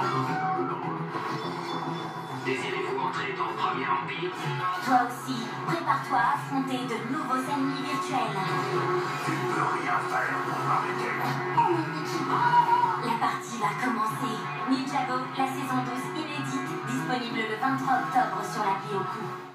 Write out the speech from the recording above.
Désirez-vous entrer dans Premier Empire? Toi aussi, prépare-toi à affronter de nouveaux ennemis virtuels. Tu ne peux rien faire pour m'arrêter. On est une équipe. La partie va commencer. Ninjago, la saison 12 inédite, disponible le 23 octobre sur l'appli Oku.